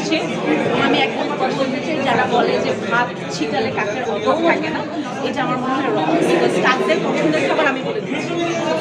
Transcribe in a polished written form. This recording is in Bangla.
দিচ্ছে। আমি একদম কথা বলতে চাই, যারা বলে যে ভাত ছিটালে কাকের অভাব থাকে না, এটা আমার মনে হয় রং। বিকজ কাকদের পছন্দের খাবার আমি বলে দিচ্ছি